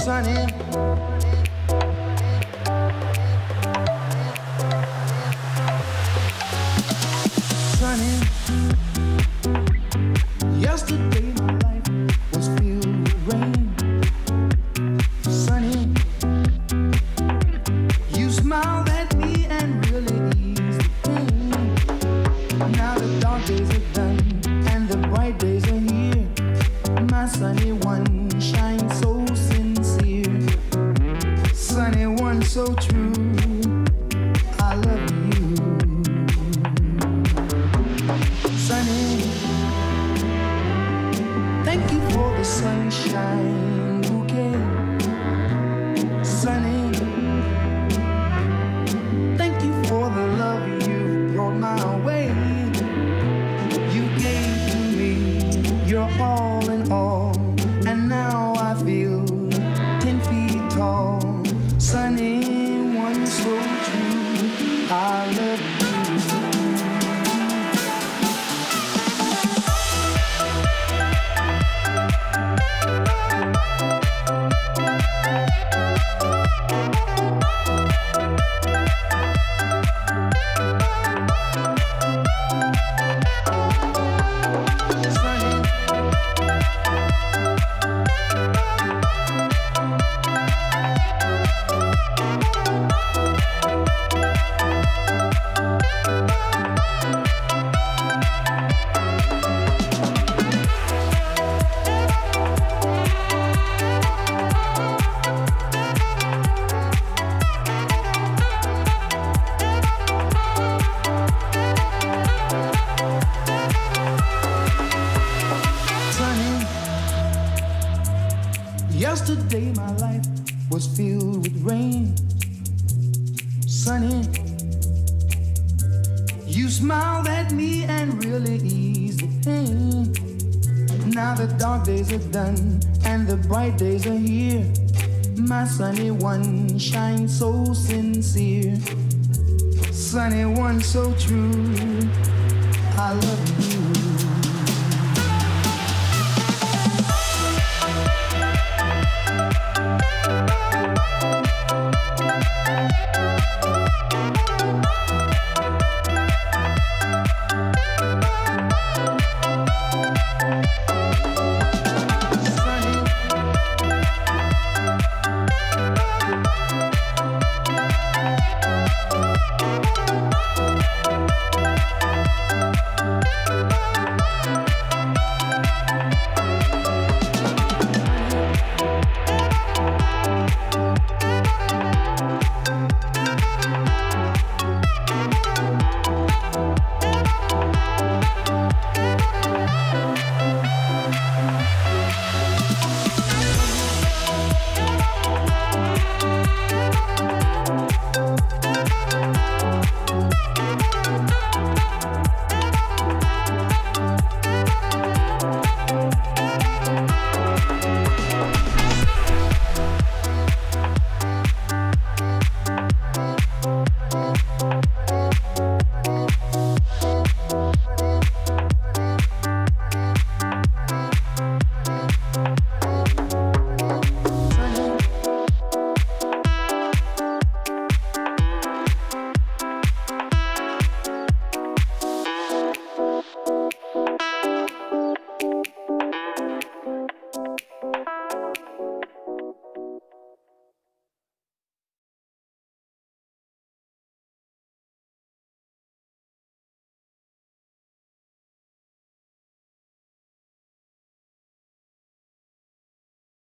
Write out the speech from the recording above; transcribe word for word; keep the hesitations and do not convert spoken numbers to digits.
sunny. Sunny. Yesterday my life was filled with rain. Sunny. You smiled at me and really eased the pain. Now the dark days are done and the bright days are here. My sunny one shines so sincere. Sunny one so true. I love you. Sunny, thank you for the sunshine bouquet. Sunny, thank you for the love you brought my way. You gave to me your all in all, and now I feel ten feet tall. Sunny, one so true, I love you. Yesterday my life was filled with rain. Sunny, you smiled at me and really eased the pain. Now the dark days are done and the bright days are here. My sunny one shines so sincere. Sunny one so true. I love you.